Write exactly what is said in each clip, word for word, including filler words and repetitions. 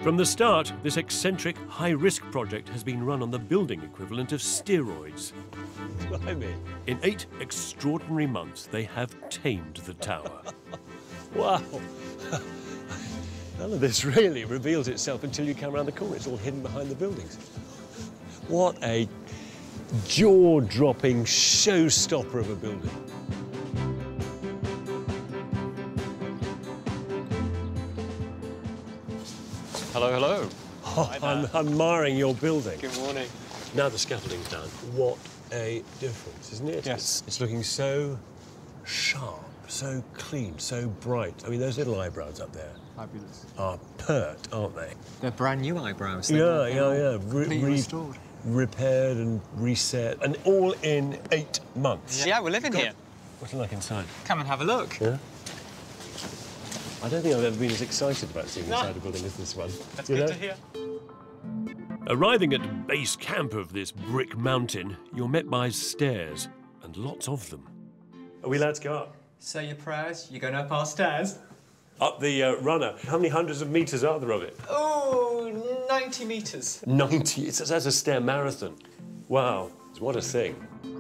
From the start, this eccentric, high-risk project has been run on the building equivalent of steroids. Blimey. In eight extraordinary months, they have tamed the tower. Wow. None of this really reveals itself until you come around the corner. It's all hidden behind the buildings. What a jaw-dropping showstopper of a building. Hello, hello. Oh, I'm admiring your building. Good morning. Now the scaffolding's done. What a difference, isn't it? Yes. It's looking so sharp, so clean, so bright. I mean, those little eyebrows up there Fabulous. are pert, aren't they? They're brand new eyebrows. Yeah, yeah, yeah. Re Completely restored. Repaired and reset, and all in eight months. Yeah, we're living God. here. What's it like inside? Come and have a look. Yeah. I don't think I've ever been as excited about seeing No. inside a building as this one. That's You good know? to hear. Arriving at base camp of this brick mountain, you're met by stairs, and lots of them. Are we allowed to go up? Say your prayers. You're going up our stairs. Up the uh, runner. How many hundreds of metres are there of it? Oh, ninety metres. ninety. It's, that's a stair marathon. Wow. What a thing.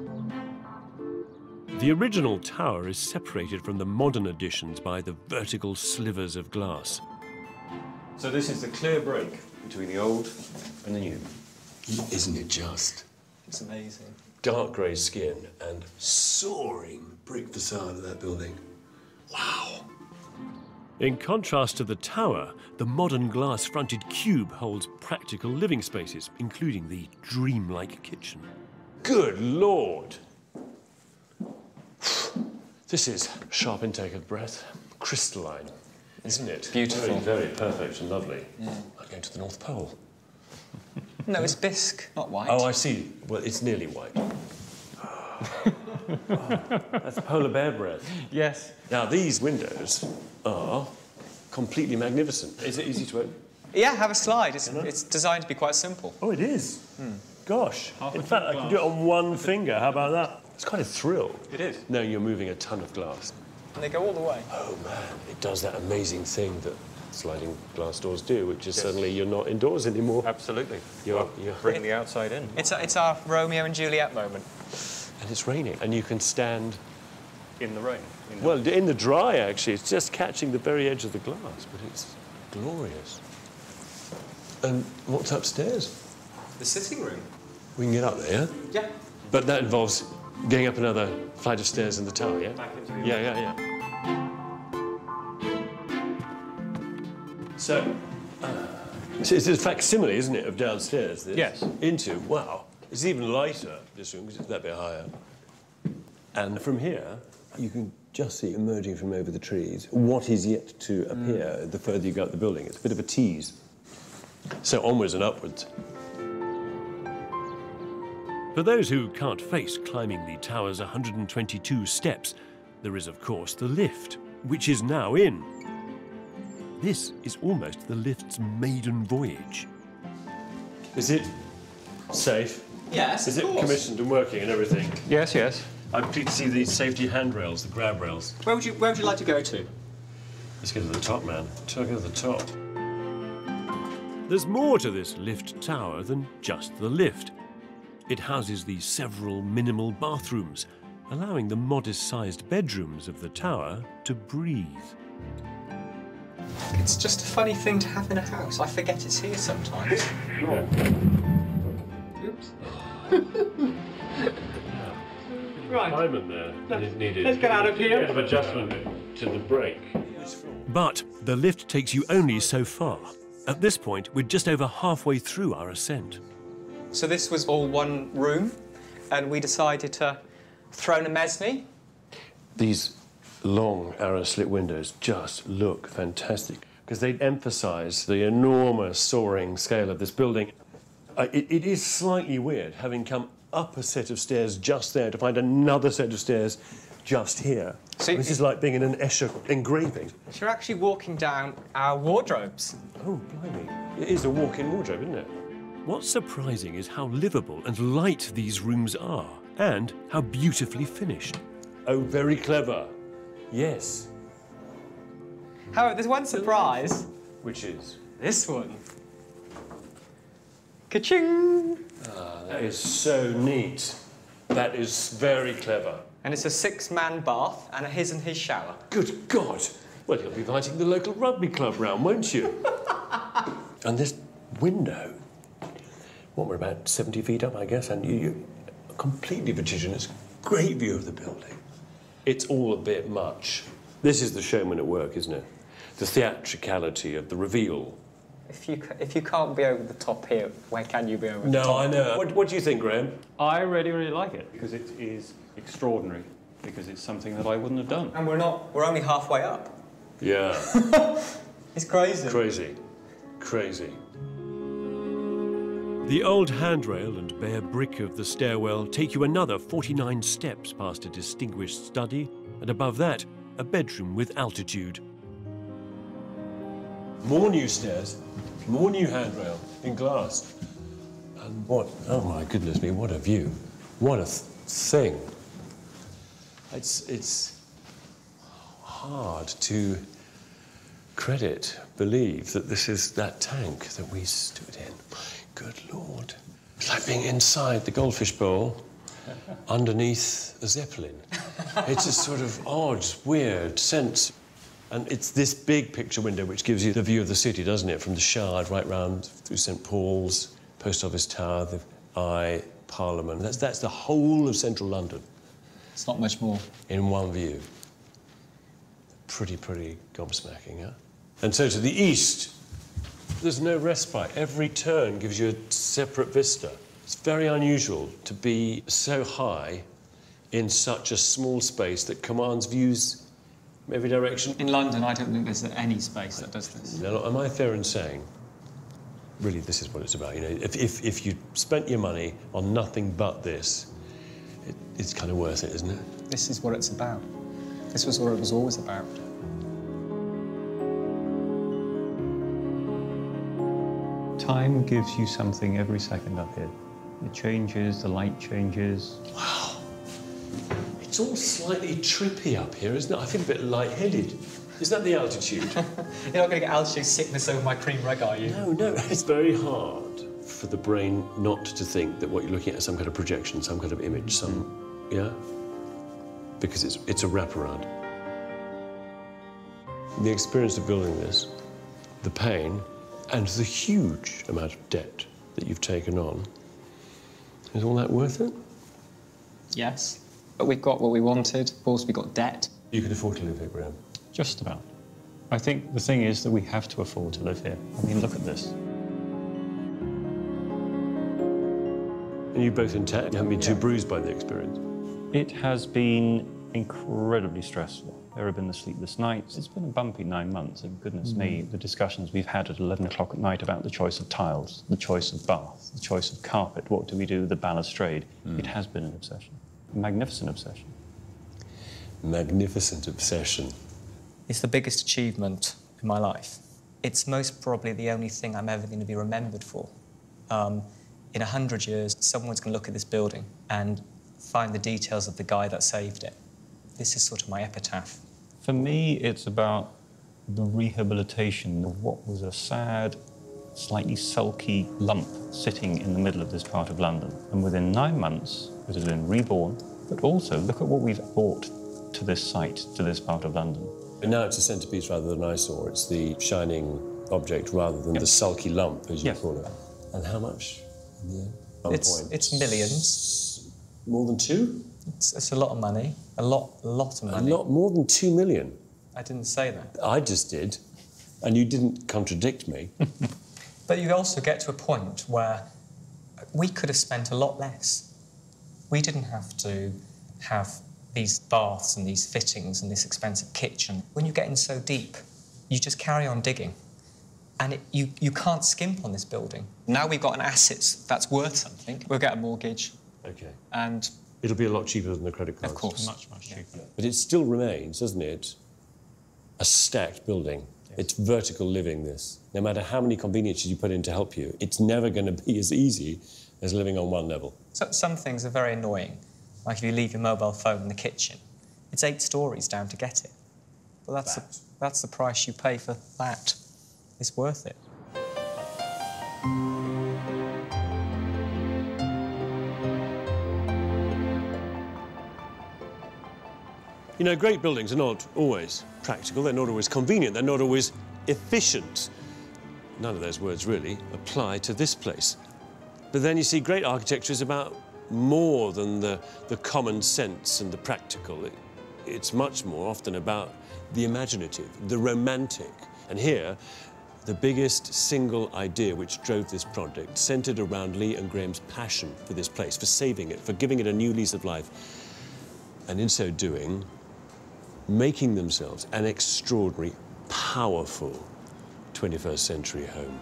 The original tower is separated from the modern additions by the vertical slivers of glass. So this is the clear break between the old and the new. Isn't it just? It's amazing. Dark grey skin and soaring brick facade of that building. Wow. In contrast to the tower, the modern glass-fronted cube holds practical living spaces, including the dreamlike kitchen. Good Lord. This is sharp intake of breath. Crystalline, isn't it? Beautiful. Very, very perfect and lovely. Yeah. Like going to the North Pole. No, it's bisque, not white. Oh, I see. Well, it's nearly white. Oh, that's polar bear breath. Yes. Now, these windows are completely magnificent. Is it easy to open? Yeah, have a slide. It's, it's designed to be quite simple. Oh, it is? Hmm. Gosh. In fact, I can do it on one finger. How about that? It's quite a thrill. It is. Knowing you're moving a ton of glass. And they go all the way. Oh, man. It does that amazing thing that sliding glass doors do, which is Yes. suddenly you're not indoors anymore. Absolutely. You're, you're... Bring the outside in. It's, a, it's our Romeo and Juliet moment. And it's raining, and you can stand... In the rain. In the... Well, in the dry, actually. It's just catching the very edge of the glass, but it's glorious. And what's upstairs? The sitting room. We can get up there, yeah? Yeah. But that involves going up another flight of stairs in the tower, yeah? Back into the Yeah, yeah, yeah. So, uh, so it's a facsimile, isn't it, of downstairs? This, Yes. Into, wow. It's even lighter, this room, because it's that bit higher. And from here, you can just see emerging from over the trees what is yet to appear mm. the further you go up the building. It's a bit of a tease. So onwards and upwards. For those who can't face climbing the tower's one hundred twenty-two steps, there is, of course, the lift, which is now in. This is almost the lift's maiden voyage. Is it safe? Yes, Is of it course. commissioned and working and everything? Yes, yes. I'm pleased to see these safety handrails, the grab rails. Where would you, where would you like to go to? Let's get to the top, man. Let's go to the top. There's more to this lift tower than just the lift. It houses the several minimal bathrooms, allowing the modest-sized bedrooms of the tower to breathe. It's just a funny thing to have in a house. I forget it's here sometimes. Sure. Oops. Right. Climbing there. It needed let's get out of here. a bit of adjustment to the brake. But the lift takes you only so far. At this point, we're just over halfway through our ascent. So this was all one room, and we decided to throw in a mezzanine. These long arrow-slit windows just look fantastic because they emphasise the enormous soaring scale of this building. Uh, it, it is slightly weird having come up a set of stairs just there to find another set of stairs just here. So this is like being in an Escher engraving. So you're actually walking down our wardrobes. Oh, blimey. It is a walk-in wardrobe, isn't it? What's surprising is how livable and light these rooms are, and how beautifully finished. Oh, very clever. Yes. However, there's one surprise. Which is? This one. Ka-ching! Ah, that is so neat. That is very clever. And it's a six-man bath and a his and his shower. Good God! Well, you'll be inviting the local rugby club round, won't you? And this window, what, we're about seventy feet up, I guess, and you, you completely vertiginous, great view of the building. It's all a bit much. This is the showman at work, isn't it? The theatricality of the reveal. If you, ca- if you can't be over the top here, where can you be over the No, top? I know. What, what do you think, Graham? I really, really like it because it is extraordinary, because it's something that I wouldn't have done. And we're not, we're only halfway up. Yeah. It's crazy. Crazy. Crazy. The old handrail and bare brick of the stairwell take you another forty-nine steps past a distinguished study, and above that, a bedroom with altitude. More new stairs, more new handrail in glass. And what, oh my goodness me, what a view. What a th thing. It's, it's hard to credit, believe that this is that tank that we stood in. Good Lord. It's like being inside the Goldfish Bowl underneath a Zeppelin. It's a sort of odd, weird sense. And it's this big picture window which gives you the view of the city, doesn't it? From the Shard right round through St Paul's, Post Office Tower, the Eye, Parliament. That's, that's the whole of central London. It's not much more. In one view. Pretty, pretty gobsmacking, huh? And so to the east, there's no respite. Every turn gives you a separate vista. It's very unusual to be so high in such a small space that commands views from every direction. In London, I don't think there's any space that does this. Now, am I fair in saying, really, this is what it's about? You know, if, if, if you spent your money on nothing but this, it, it's kind of worth it, isn't it? This is what it's about. This was what it was always about. Time gives you something every second up here. It changes, the light changes. Wow. It's all slightly trippy up here, isn't it? I feel a bit lightheaded. Is that the altitude? You're not going to get altitude sickness over my cream rug, are you? No, no. It's very hard for the brain not to think that what you're looking at is some kind of projection, some kind of image, some... yeah? Because it's, it's a wraparound. The experience of building this, the pain, and the huge amount of debt that you've taken on, is all that worth it? Yes. But we've got what we wanted. Of course, we got debt. You can afford to live here, Graham. Just about. I think the thing is that we have to afford to live here. I mean, look at this. And you both intact? You haven't been too Yeah. bruised by the experience? It has been incredibly stressful. There have been the sleepless nights. It's been a bumpy nine months, and goodness mm. me, the discussions we've had at eleven o'clock at night about the choice of tiles, the choice of bath, the choice of carpet, what do we do with the balustrade? Mm. It has been an obsession, a magnificent obsession. Magnificent obsession. It's the biggest achievement in my life. It's most probably the only thing I'm ever going to be remembered for. Um, in a hundred years, someone's going to look at this building and find the details of the guy that saved it. This is sort of my epitaph. For me, it's about the rehabilitation of what was a sad, slightly sulky lump sitting in the middle of this part of London. And within nine months, it has been reborn. But also, look at what we've brought to this site, to this part of London. And now it's a centrepiece rather than an eyesore. It's the shining object rather than Yep. the sulky lump, as you Yes. call it. And how much in the end? It's, One it's point. millions. More than two? It's, it's a lot of money. A lot, a lot of A money. lot more than two million. I didn't say that. I just did. And you didn't contradict me. But you also get to a point where we could have spent a lot less. We didn't have to have these baths and these fittings and this expensive kitchen. When you get in so deep, you just carry on digging. And it, you, you can't skimp on this building. Now we've got an asset that's worth something. We'll get a mortgage. Okay. And It'll be a lot cheaper than the credit cards. of course. Much, much cheaper. But it still remains, doesn't it, a stacked building. Yes. It's vertical living, this. No matter how many conveniences you put in to help you, it's never going to be as easy as living on one level. So, some things are very annoying. Like if you leave your mobile phone in the kitchen, it's eight stories down to get it. Well, that's, the, that's the price you pay for that. is worth it. You know, great buildings are not always practical, they're not always convenient, they're not always efficient. None of those words really apply to this place. But then you see, great architecture is about more than the, the common sense and the practical. It, it's much more often about the imaginative, the romantic. And here, the biggest single idea which drove this project centred around Lee and Graham's passion for this place, for saving it, for giving it a new lease of life. And in so doing, making themselves an extraordinary, powerful twenty-first century home.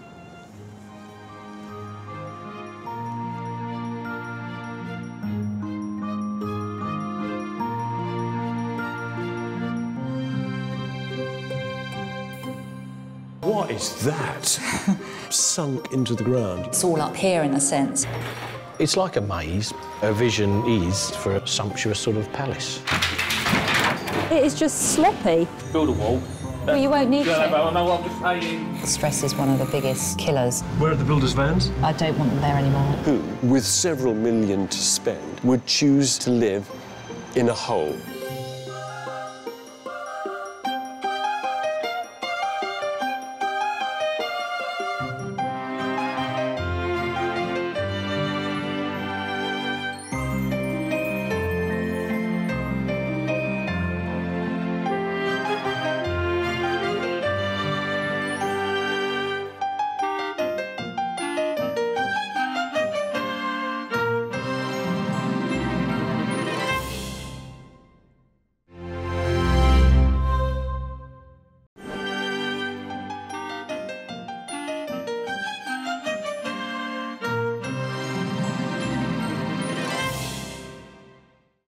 What is that? Sunk into the ground. It's all up here in a sense. It's like a maze. A vision is for a sumptuous sort of palace. It is just sloppy. Build a wall. Well, you won't need Yeah, to. but no, I'm just saying. Stress is one of the biggest killers. Where are the builders' vans? I don't want them there anymore. Who, with several million to spend, would choose to live in a hole